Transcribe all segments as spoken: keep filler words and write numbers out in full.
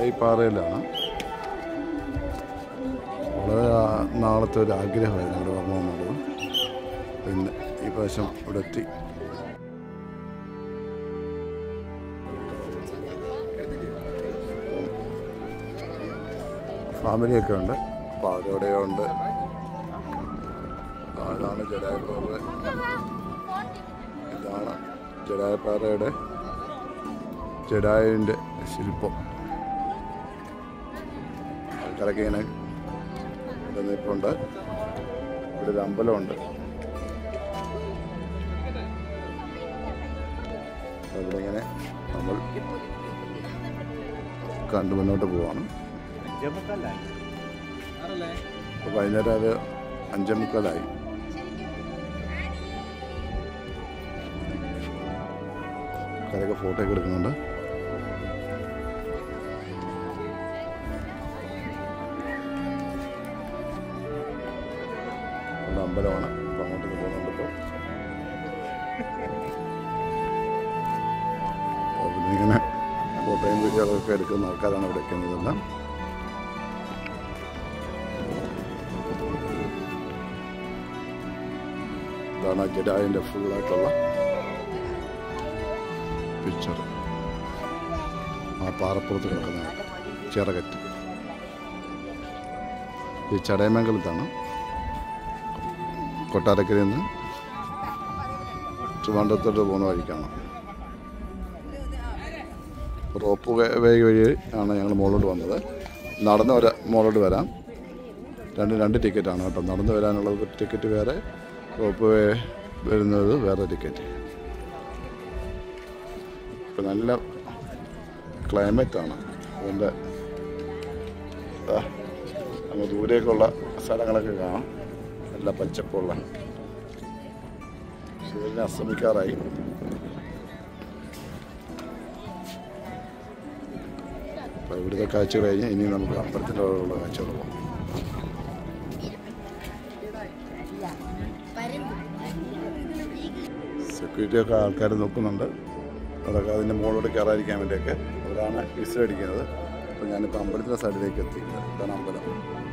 ഈ പാറയിലാണ്. വളരെ നാളത്തെ ഒരു ആഗ്രഹമായിരുന്നു ഇവിടെ വരണമെന്നുള്ളത്. പിന്നെ ഈ പ്രാവശ്യം ഇവിടെ എത്തി. ഫാമിലിയൊക്കെ ഉണ്ട്, അപ്പോൾ അവരവിടെ ഉണ്ട്. അതാണ് ജഡായുപ്പാറ. ഇതാണ് ജഡായുപ്പാറയുടെ ജഡായുവിൻ്റെ ശില്പം. ആൾക്കാരൊക്കെ ഇങ്ങനെ ഇവിടെ നിൽപ്പുണ്ട്. ഇവിടെ ഒരു അമ്പലമുണ്ട്. അവിടെ ഇങ്ങനെ നമ്മൾ കണ്ടു മുന്നോട്ട് പോവാണ്. ഇപ്പോൾ വൈകുന്നേരം അത് അഞ്ചേ മുക്കാലായി. ആൾക്കാരൊക്കെ ഫോട്ടോ ഒക്കെ എടുക്കുന്നുണ്ട്. ഇവിടെ അമ്പലമാണ്. അപ്പോൾ അങ്ങോട്ടേക്ക് പോകുന്നുണ്ട്. ഇപ്പോൾ പിന്നെ ഇങ്ങനെ ഫോട്ടോയും വീഡിയോകളൊക്കെ എടുക്കുന്ന ആൾക്കാരാണ് ഇവിടെ എത്തുന്നതെല്ലാം. ഇതാണ് ജഡായുവിൻ്റെ ഫുള്ളായിട്ടുള്ള പിക്ചർ. ആ പാറപ്പുറത്ത് കിടക്കുന്ന ചിറകറ്റ്. ഈ ചടയമംഗലത്താണ്. കൊട്ടാരക്കരയിൽ നിന്ന് ട്രിവാൻഡ്രത്തോട്ട് പോകുന്ന വഴിക്കാണ്. റോപ്പ് വേ വഴി ആണ് ഞങ്ങൾ മുകളിലോട്ട് വന്നത്. നടന്ന് വരാ മുകളിലോട്ട് വരാം. രണ്ട് രണ്ട് ടിക്കറ്റാണ് കേട്ടോ. നടന്ന് വരാനുള്ള ടിക്കറ്റ് വേറെ, റോപ്പ് വേ വരുന്നത് വേറെ ടിക്കറ്റ്. ഇപ്പം നല്ല ക്ലൈമറ്റാണ്. അതിൻ്റെ അങ്ങ് ദൂരേക്കുള്ള സ്ഥലങ്ങളൊക്കെ കാണാം. നല്ല പച്ചപ്പുള്ള. സൂര്യനെ അസ്തമിക്കാറായി. അപ്പോൾ ഇവിടുത്തെ കാഴ്ച കഴിഞ്ഞ് ഇനി നമുക്ക് അമ്പലത്തിൻ്റെ ഉള്ള കാഴ്ചകൾ പോകാം. സെക്യൂരിറ്റിയൊക്കെ ആൾക്കാർ നോക്കുന്നുണ്ട്. അതൊക്കെ അതിൻ്റെ മുകളിലോട്ട് കയറാതിരിക്കാൻ വേണ്ടിയൊക്കെ അവരാണ് വിസിലടിക്കുന്നത്. അപ്പോൾ ഞാനിപ്പോൾ അമ്പലത്തിൻ്റെ സൈഡിലേക്ക് എത്തി. ഇതാണ് അമ്പലം.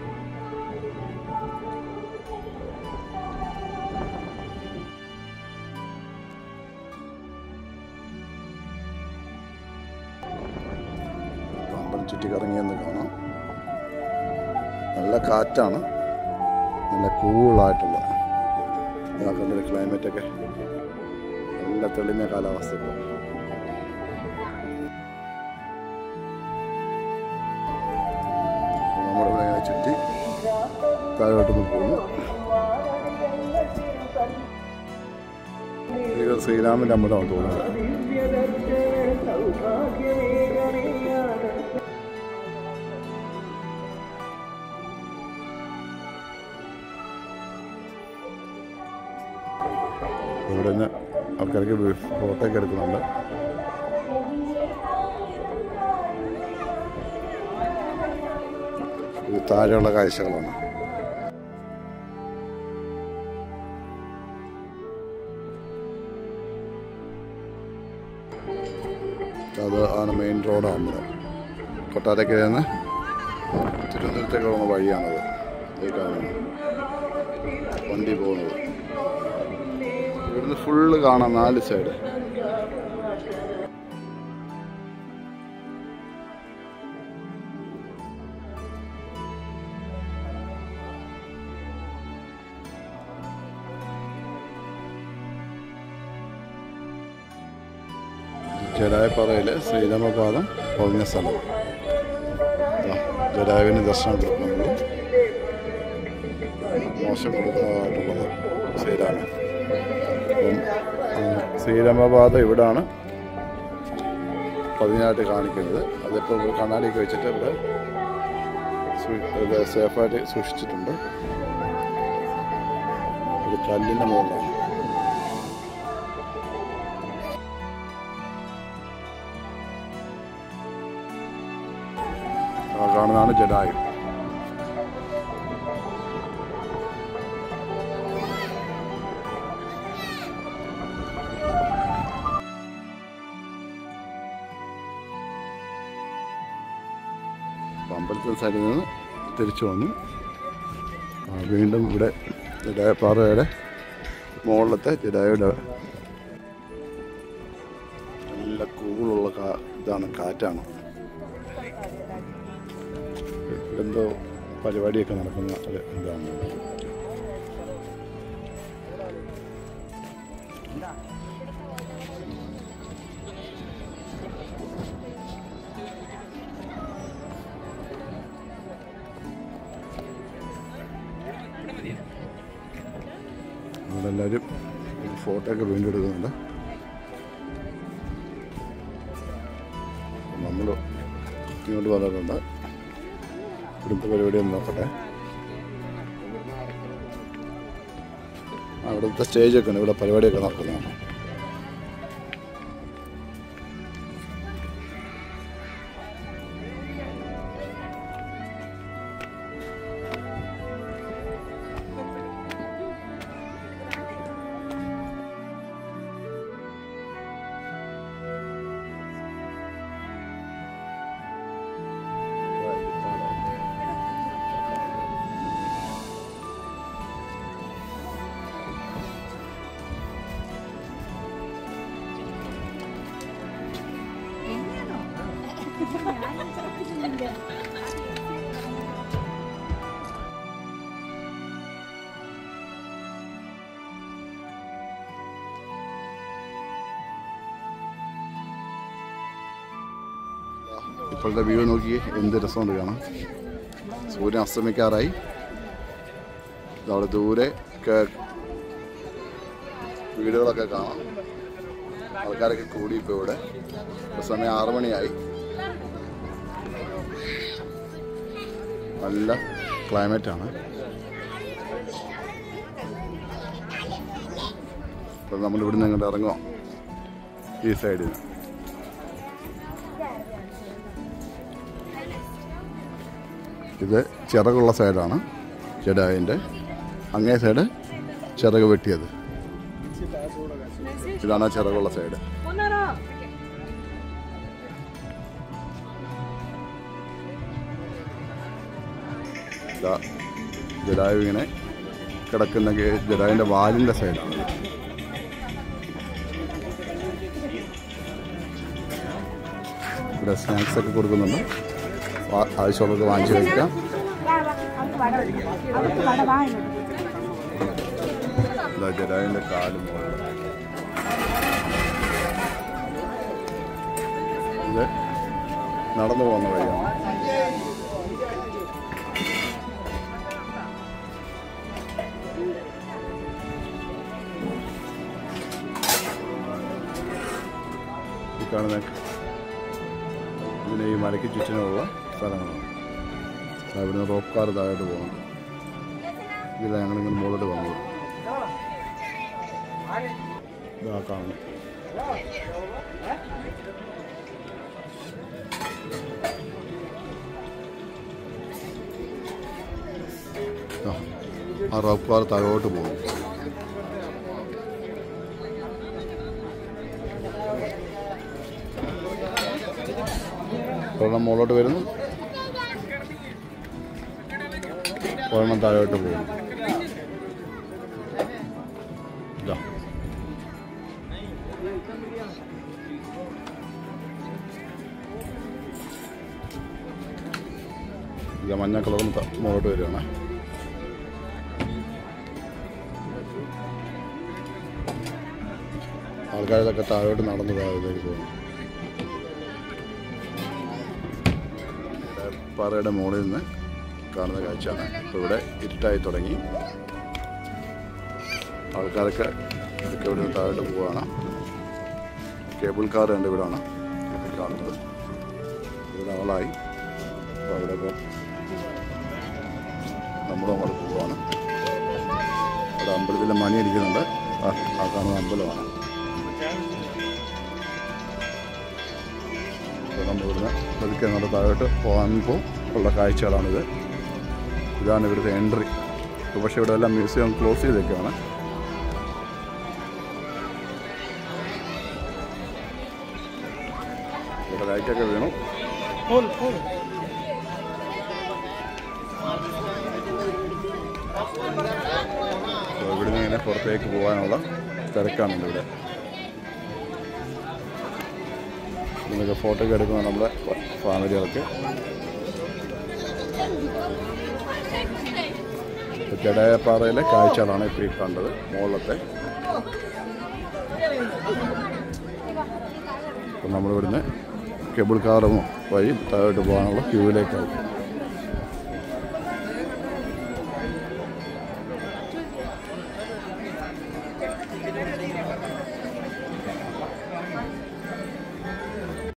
അമ്പലം ചുറ്റിക്കറങ്ങിയെന്ന് കാണാം. നല്ല കാറ്റാണ്. നല്ല കൂളായിട്ടുള്ള ഇതാക്കുന്നൊരു ക്ലൈമറ്റൊക്കെ. നല്ല തെളിഞ്ഞ കാലാവസ്ഥ. ഇപ്പോൾ നമ്മളിവിടെ ഇങ്ങനെ ചുറ്റി താഴോട്ടൊന്ന് പോകുന്നു. ഇത് ശ്രീരാമൻ്റെ അമ്പലമാണ് തോന്നുന്നത്. ഇവിടെ നിന്ന് ആൾക്കാർക്ക് ഫോട്ടോ ഒക്കെ എടുക്കുന്നുണ്ട്. ഇത് താഴെയുള്ള കാഴ്ചകളാണ്. അത് ആണ് മെയിൻ റോഡാണ്. കൊട്ടാരക്കരയിൽ നിന്ന് തിരുവനന്തപുരത്തേക്ക് പോകുന്ന വഴിയാണത്. ഈ കാണുന്നത് വണ്ടി പോകുന്നത്. ഇവിടുന്ന് ഫുള്ള് കാണാം നാല് സൈഡ്. ജഡായുപ്പാറയിലെ ശ്രീരാമപാദം പൊളിഞ്ഞ സ്ഥലം. ജഡായുവിന് ദർശനം കൊടുക്കുന്നത് മോശം കൊടുക്കുന്നതായിട്ടുള്ളത് ശ്രീരാമൻ. അപ്പം ശ്രീരാമപാദം ഇവിടാണ് പതിനായിട്ട് കാണിക്കുന്നത്. അതിപ്പോൾ കണ്ണാടിയൊക്കെ വെച്ചിട്ട് ഇവിടെ സേഫായിട്ട് സൂക്ഷിച്ചിട്ടുണ്ട്. ഒരു കല്ലിൻ്റെ മുകളിലാണ്. കാണുന്നതാണ് ജഡായു. അപ്പോൾ അമ്പലത്തിൻ്റെ സൈഡിൽ നിന്ന് തിരിച്ചു വന്നു. വീണ്ടും ഇവിടെ ജഡായപ്പാറയുടെ മുകളിലത്തെ ജഡായുടെ നല്ല കൂളുള്ള കാ ഇതാണ് കാറ്റാണ്. എന്തോ പരിപാടിയൊക്കെ നടക്കുന്ന ഒരു ഇതാണ്. നമ്മളെല്ലാവരും ഫോട്ടോ ഒക്കെ വീണ്ടും എടുക്കുന്നുണ്ട്. നമ്മൾ ഇങ്ങോട്ട് വന്നിട്ടുണ്ട്. ഇവിടുത്തെ പരിപാടി ഒന്ന് നോക്കട്ടെ. അവിടുത്തെ സ്റ്റേജൊക്കെ ഉണ്ട്, ഇവിടെ പരിപാടിയൊക്കെ നടക്കുന്നതാണ്. ഇപ്പോഴത്തെ വ്യൂ നോക്കി എന്ത് രസമുണ്ട് കാണാം. സൂര്യൻ അസ്തമിക്കാറായി. അവിടെ ദൂരെ വീടുകളൊക്കെ കാണാം. ആൾക്കാരൊക്കെ കൂടി ഇപ്പോൾ ഇവിടെ. ഇപ്പോൾ സമയം ആറു മണിയായി. നല്ല ക്ലൈമറ്റാണ്. അപ്പോൾ നമ്മളിവിടുന്ന് ഇങ്ങോട്ട് ഇറങ്ങുക ഈ സൈഡിൽ നിന്ന്. ഇത് ചിറകുള്ള സൈഡാണ് ജഡായുവിൻ്റെ. അങ്ങേ സൈഡ് ചിറക് വെട്ടിയത്. ഇതാണ് ചിറകുള്ള സൈഡ്. ഇതാ ജഡായു ഇങ്ങനെ കിടക്കുന്ന ജഡായുവിൻ്റെ വാലിൻ്റെ സൈഡാണ്. ഇവിടെ സ്നാക്സ് ഒക്കെ കൊടുക്കുന്നുണ്ട്. ആവശ്യമുള്ളത് വാങ്ങിച്ചു കഴിക്കാം. ജഡായുവിൻ്റെ കാലും ഇത് നടന്നു പോകുന്ന വഴിയാണ്. ഈ കാണുന്ന ഇതിന് ഈ മലയ്ക്ക് ചുറ്റിനുള്ള സ്ഥലങ്ങളാണ്. ഇവിടുന്ന് റോപ്പ് കാർ താഴോട്ട് പോകുന്നുണ്ട്. ഇതിലാണ് ഞങ്ങളിങ്ങനെ മുകളിലോട്ട് വന്നത്. ഇതാ കാണുന്നു. ആ റോപ്പ് കാർ താഴോട്ട് പോകും. ഒരെണ്ണം മുകളിലോട്ട് വരുന്നു, ഒരെണ്ണം താഴോട്ട് പോകും. ഇതാ ഇത് മഞ്ഞ കളറും മുകളിലോട്ട് വരികയാണ്. ആൾക്കാരൊക്കെ താഴോട്ട് നടന്നു താഴേക്ക് പോകുന്നു. പാറയുടെ മുകളിൽ നിന്ന് കാണുന്ന കാഴ്ചയാണ്. ഇപ്പോൾ ഇവിടെ ഇരുട്ടായി തുടങ്ങി. ആൾക്കാരൊക്കെ ഇതൊക്കെ ഇവിടെ നിന്ന് താഴോട്ട് പോവുകയാണ്. കേബിൾ കാർ ഉണ്ട് ഇവിടെയാണ് കാണുന്നത്. ഇവിടെ ആളായി. അപ്പോൾ അവിടെ ഇപ്പോൾ നമ്മളും അങ്ങോട്ട് പോവുകയാണ്. അവിടെ അമ്പലത്തിലെ മണി അടിക്കുന്നുണ്ട്. ആ കാണുന്ന അമ്പലമാണ്. അപ്പോൾ നമ്മളിവിടുന്ന് പതുക്കെ അങ്ങോട്ട് താഴോട്ട് പോകുമ്പോൾ ഉള്ള കാഴ്ചകളാണിത്. ഇതാണ് ഇവിടുത്തെ എൻട്രി. പക്ഷേ ഇവിടെ എല്ലാം മ്യൂസിയം ക്ലോസ് ചെയ്തൊക്കെയാണ്. ഇവിടെ ലൈറ്റൊക്കെ വീണു. ഇവിടുന്ന് ഇങ്ങനെ പുറത്തേക്ക് പോകാനുള്ള തിരക്കാണ് ഇവിടെ. ഇതൊക്കെ ഫോട്ടോ ഒക്കെ എടുക്കുന്ന നമ്മുടെ ഫാമിലികൾക്ക്. ജടായപ്പാറയിലെ കാഴ്ചകളാണ് ഇപ്പോൾ ഈ കണ്ടത്. മുകളിലത്തെ അപ്പം നമ്മളിവിടുന്ന് കേബിൾ കാറും വഴി താഴോട്ട് പോകാനുള്ള ക്യൂവിലേക്കാവും.